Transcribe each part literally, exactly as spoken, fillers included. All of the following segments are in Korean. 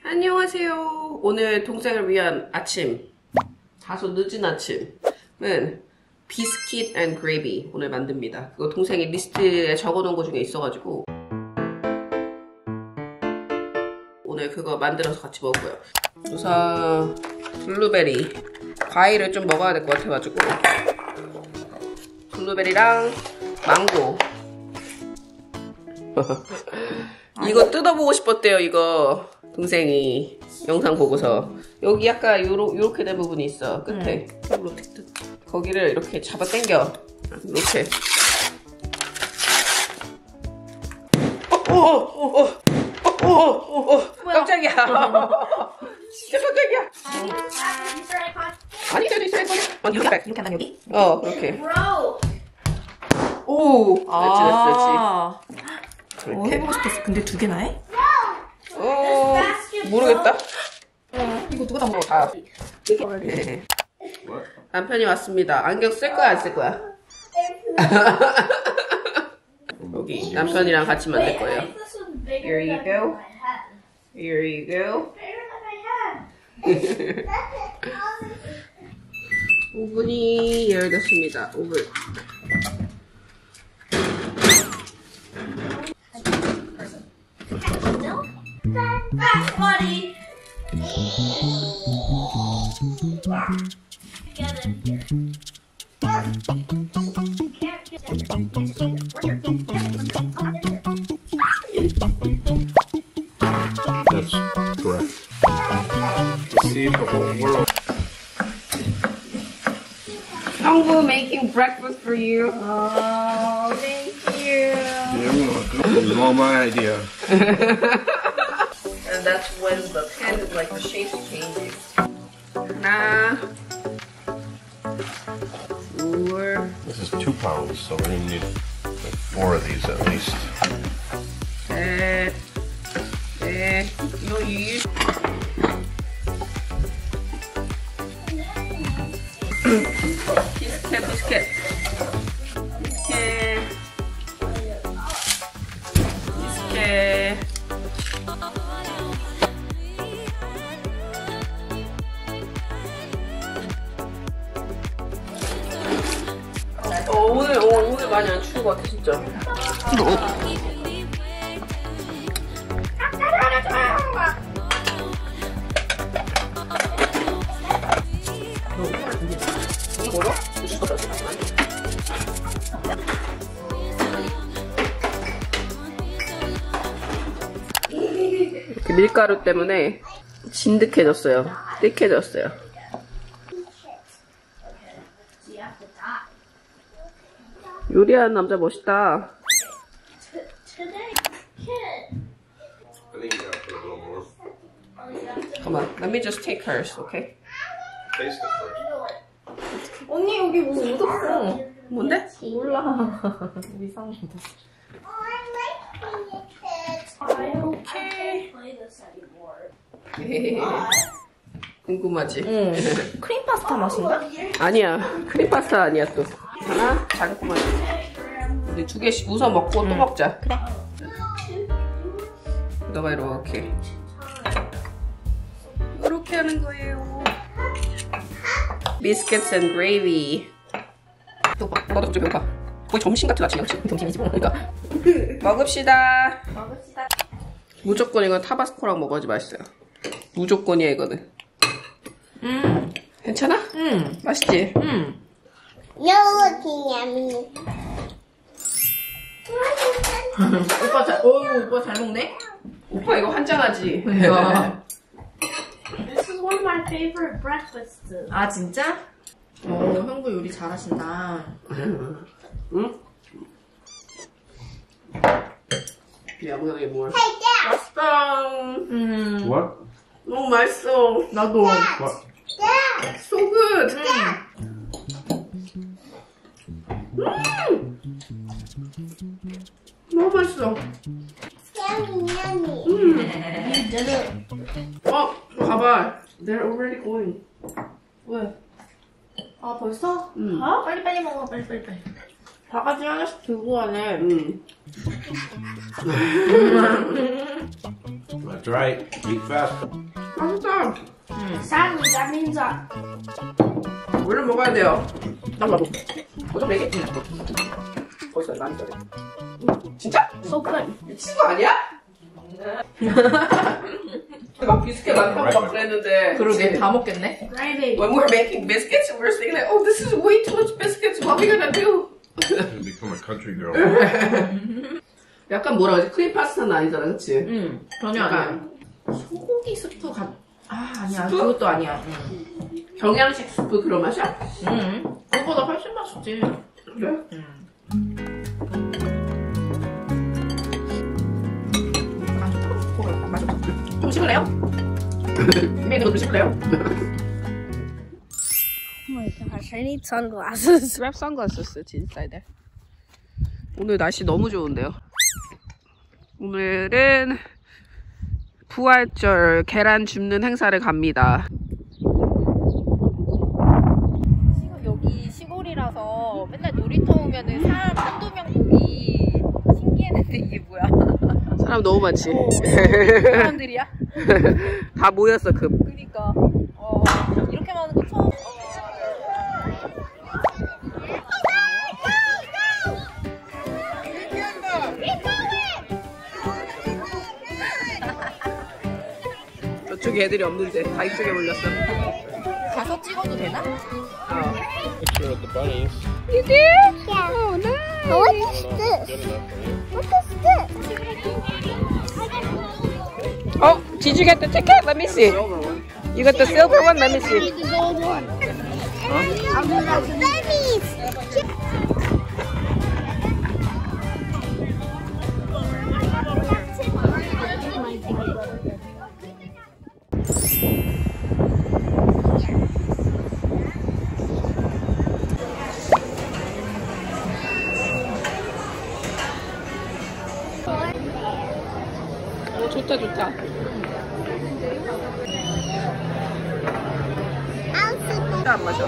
안녕하세요. 오늘 동생을 위한 아침, 다소 늦은 아침은 비스킷 앤 그레이비 오늘 만듭니다. 그거 동생이 리스트에 적어놓은 거 중에 있어가지고 오늘 그거 만들어서 같이 먹고요. 우선 블루베리 과일을 좀 먹어야 될 것 같아가지고 블루베리랑 망고 이거 뜯어보고 싶었대요. 이거 동생이 영상 보고서 여기 약간 요러, 요렇게 된 부분이 있어 끝에 음. 거기를 이렇게 잡아 당겨 이렇게 어어어어어어어 깜짝이야. 진짜 깜짝이야. 아니 저기 있어 있어. 아니 여기 이렇게 한다 여기? 어 그렇게. 오 그렇지 그렇지 그렇지. 어, 해보고 싶었어. 근데 두 개나 해? 어 모르겠다. 어, 이거 누가 다 먹어? 다. 네. 남편이 왔습니다. 안경 쓸 거야 안 쓸 거야? 여기 남편이랑 같이 만들 거예요. Here you go. Here you go. 오븐이 열렸습니다. 오븐. Buddy. That's correct. See the whole world. 형부 making breakfast for you. Oh, thank you. Yeah, it was all my idea. And that's when the pen is like the shape changes. 하나, 둘, This is two pounds, so we're gonna need like four of these at least. 셋, 넷, 이거 이. 비스켓, 비스켓, 비스켓, 비스켓. 어, 오늘, 어, 오늘 많이 안 추운 것 같아, 진짜. 뭐라? 이렇게 밀가루 때문에 진득해졌어요. 띠해졌어요. 요리하는 남자 멋있다. I think you gotta put a little more. Come on, let me just take hers, okay? Taste it first. 언니 여기 뭐 묻었어. 뭔데? 몰라. 이상 묻었어. 오케이. 궁금하지? 응. 크림 파스타 맛인가? 아니야, 크림 파스타 아니야 또. 하나, 자꾸만. 우리 두 개씩 우선 먹고 또 먹자. 그래. 너가 이렇게. 이렇게 하는 거예요. Biscuits and gravy. 배고파. 나도 좀 배고파. 거의 점심 같은 아침이야. 점심이지 뭐. 그러니까. 먹읍시다. 먹읍시다. 무조건 이건 타바스코랑 먹어야지 맛있어요. 무조건이야 이거는. 음. 괜찮아? 음. 맛있지? 음. 오빠 잘, 오, 오빠 잘 먹네? 오빠 이거 환장하지? This is one of my favorite breakfasts. 아, 진짜? 어, 형부 요리 잘하신다. 응? 야무하게 뭘? 맛있다. 음. What? 너무 맛있어. 나도. What? So good. 음. 너무 맛있어. You did it. 어, 가봐. They're already going. 왜? 아, 벌써? 응. 아, 빨리 빨리 먹어. 빨리 빨리 빨리. 바가지 하나씩 들고 가네. 응. That's right. Eat fast. 맛있다. Sadly, that means that 물을 먹어야 돼요. 딱 먹어. 고정 네 개. 벌써 많이 써야 돼. 진짜? so good. 미친 거 아니야? 막 비스켓 많다고 막 그랬는데. 그러게 다 먹겠네. Gravy. When we're making biscuits, we're thinking like, oh, this is way too much biscuits. What are we gonna do? You become a country girl. 약간 뭐라 그러지? 크림 파스타는 아니잖아, 그치? 응, 전혀 아니야. 소고기 스프 같, 아, 아니야. 스프? 그것도 아니야. 경양식 스프 그런 맛이야? 응. 그것보다 훨씬 맛있지. 그래? 좀 씹을래요? 입에 있는 거좀 씹을래요? Oh my gosh, I need sunglasses. Grab sunglasses inside there. 오늘 날씨 너무 좋은데요. 오늘은 부활절 계란 줍는 행사를 갑니다. 시골, 여기 시골이라서 맨날 놀이터 오면은 사람 한두 명 보기 신기했는데 이게 뭐야? 사람 너무 많지? 사람들이야? 다 모였어, 급. 그니까 어, 이렇게 많은 거 처음. 저쪽에 애들이 없는데 다 이쪽에 몰렸어. 가서 찍어도 되나? 어. Picture of the bunnies. You did? Yeah. Oh, nice. What is this? What is this? Oh, did you get the ticket? Let me see. You got the silver one? Let me see. The gold one. Bunnies. 오, 좋다, 좋다. 안 마셔.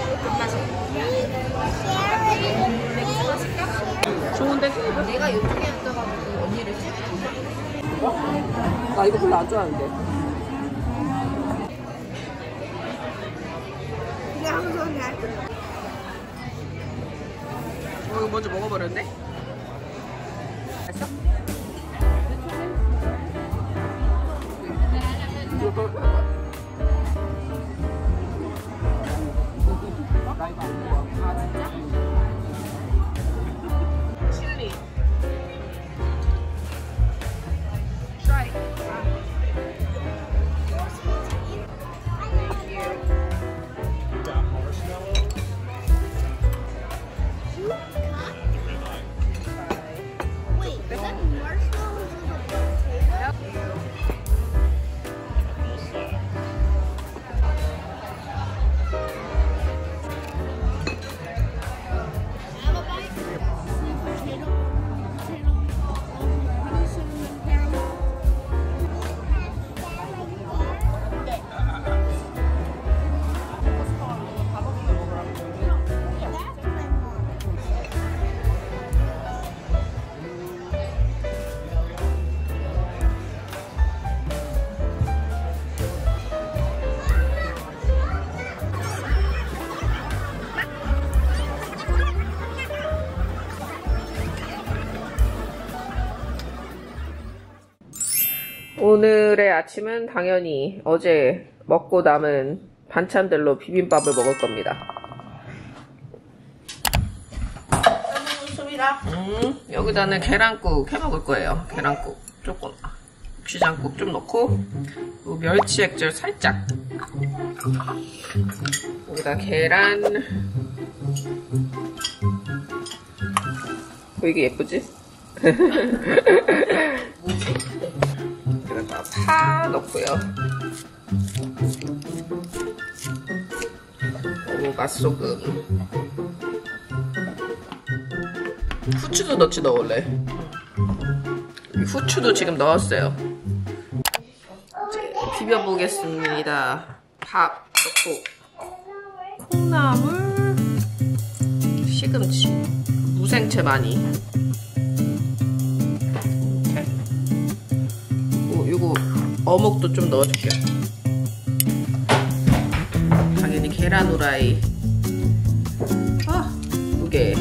좋은데? 내가 이쪽에 앉아가지고 언니를 찍고. 나 이거 별로 안 좋아하는데. 어, 이거 먼저 먹어버렸네? 됐어? 칠리. Try. Wait, is that marshmallows in the potato? Have a bite. Sweet potato, potato, also caramel. Okay. That's my mom. 오늘의 아침은 당연히 어제 먹고 남은 반찬들로 비빔밥을 먹을 겁니다. 음, 여기다는 계란국 해 먹을 거예요. 계란국 조금, 고추장국 좀 넣고, 그리고 멸치 액젓 살짝. 여기다 계란. 보이게 예쁘지? 여기다가 파 넣고요. 그리고 맛소금. 후추도 넣지 너 원래. 후추도 지금 넣었어요. 이제 비벼보겠습니다. 밥 넣고 콩나물, 시금치, 무생채 많이. 이렇게. 오, 요거 어묵도 좀 넣어줄게요. 당연히 계란 후라이. 아, 두 개.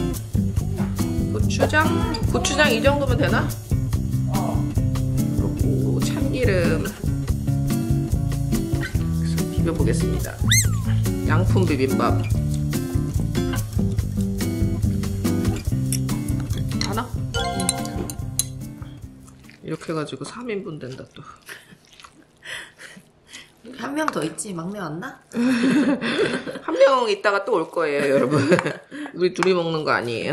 고추장, 고추장 이 정도면 되나? 그리고 참기름. 비벼보겠습니다. 양품 비빔밥. 하나? 이렇게 해가지고 삼 인분 된다 또. 한 명 더 있지? 막내 왔나? 한 명 있다가 또 올 거예요, 여러분. 우리 둘이 먹는 거 아니에요.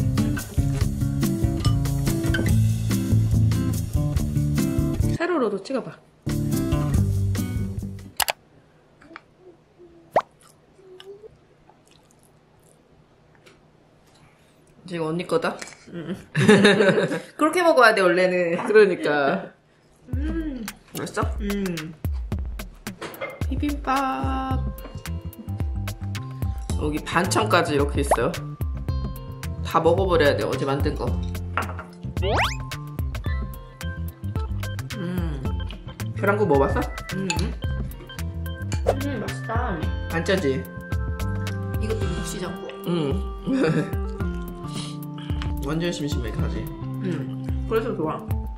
세로로도 찍어봐. 지금 언니 거다? 그렇게 먹어야 돼 원래는. 그러니까. 음. 맛있어? 음. 비빔밥. 여기 반찬까지 이렇게 있어요. 다 먹어버려야 돼, 어제 만든 거. 음. 계란국 먹어봤어? 음. 음 맛있다. 안 짜지? 이것도 묵시장국. 응. 완전 심심해, 가지. 음. 그래서 좋아.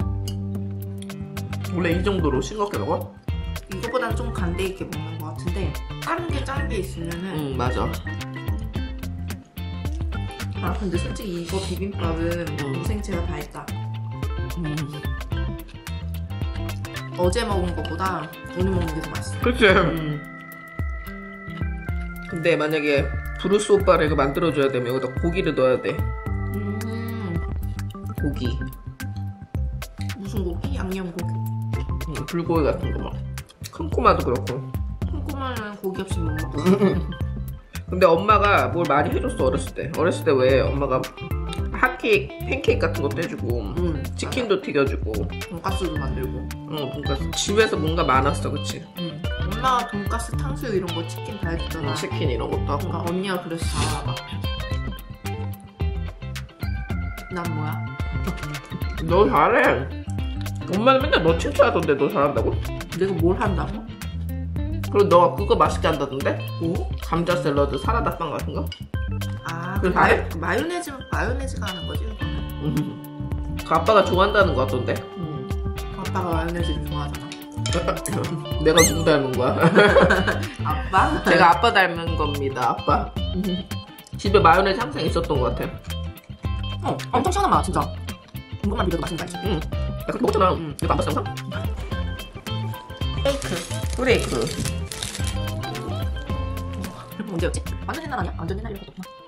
원래 이 정도로 싱겁게 먹어? 이거보단 좀 간대 있게 먹는 것 같은데 다른 게 짠 게 있으면은. 응, 맞아. 아 근데 솔직히 이거 비빔밥은 음. 무생채가 다 있다. 음. 어제 먹은 것보다 오늘 먹는 게 더 맛있어. 그치? 음. 근데 만약에 브루스 오빠를 이거 만들어줘야 되면 여기다 고기를 넣어야 돼. 음. 고기. 무슨 고기? 양념고기? 음, 불고기 같은 거 막. 콩고마도 그렇고. 콩고마는 고기 없이 못 먹어. 근데 엄마가 뭘 많이 해줬어, 어렸을 때. 어렸을 때 왜 엄마가 핫케이크, 팬케이크 같은 것도 해주고, 음, 치킨도 튀겨주고, 돈가스도 만들고. 응, 돈가스. 집에서 뭔가 많았어, 그치? 음. 엄마가 돈가스, 탕수육 이런 거 치킨 다 해주잖아. 치킨 이런 것도 하고. 그러니까 언니가 그래서 다 알아. 난 뭐야? 너 잘해. 엄마는 맨날 너 칭찬하던데 너 잘한다고? 내가 뭘 한다고? 그리고 너가 그거 맛있게 한다던데? 뭐? 감자 샐러드, 사라다 빵 같은 거? 아, 그거 그 다 해? 마요, 그 마요네즈, 마요네즈가 하는 거지, 그거는. 음. 그 아빠가 좋아한다는 거 같던데? 음. 아빠가 마요네즈를 좋아하잖아. 내가 누구 닮은 거야? 아빠? 제가 아빠 닮은 겁니다, 아빠. 집에 마요네즈 항상 있었던 것 같아. 어, 엄청 시원한 맛, 진짜. 이것만 비벼도 맛있는 거 알지? 응. 나 그렇게 먹었잖아. 응. 이거 안 봤어, 영상? 케이크. 브레이크. 언제였지? 완전 옛날 아니야? 완전 옛날 이런 거 없구나.